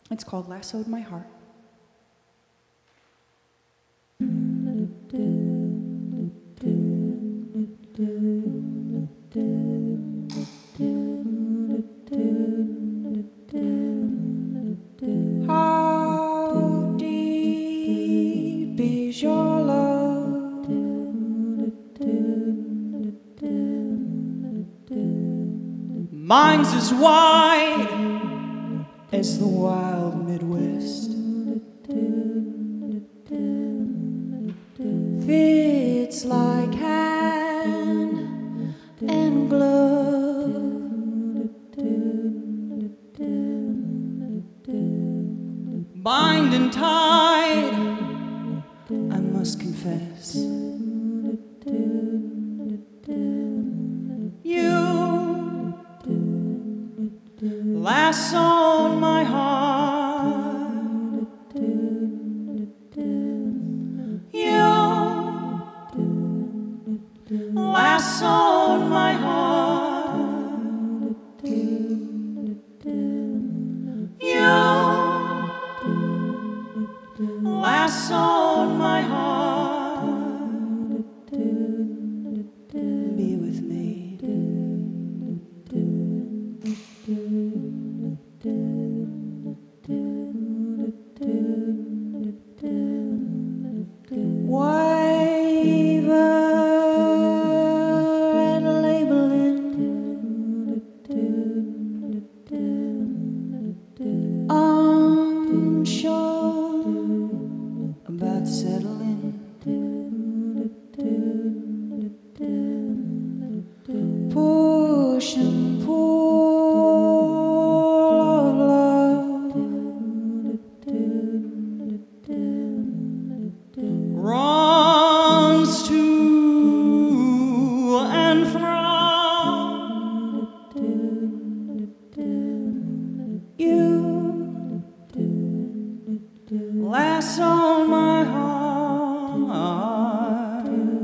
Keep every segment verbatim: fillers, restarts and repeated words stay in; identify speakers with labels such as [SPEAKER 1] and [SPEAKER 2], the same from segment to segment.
[SPEAKER 1] It's called Lassoed My Heart. How deep is your love? Mine's as wide as the wild Midwest. Fits like hand and glove. Bind and tied, I must confess. You lassoed my heart. You lassoed my heart. You lassoed my heart. Be with me. Waiver and labeling, unsure about settling. Push and pull of love, runs to and from. You lasso my heart.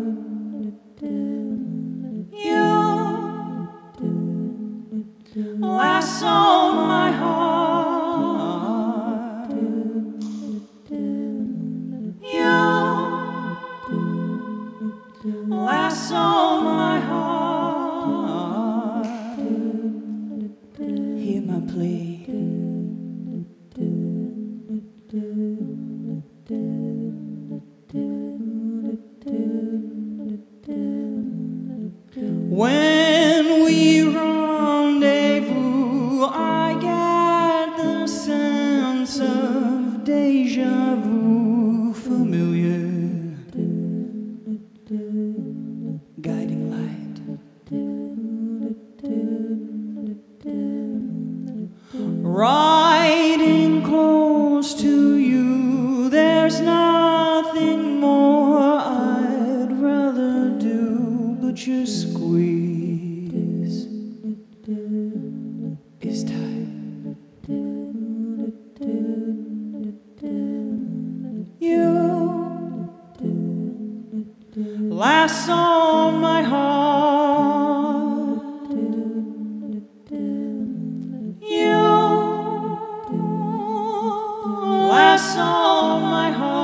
[SPEAKER 1] You lasso my heart. You lasso my heart. Hear my plea. When we rendezvous, I get the sense of déjà vu, familiar guiding light. Riding close to you, there's nothing more I'd rather do, but just squeeze is tight. You lasso my heart. You lasso my heart.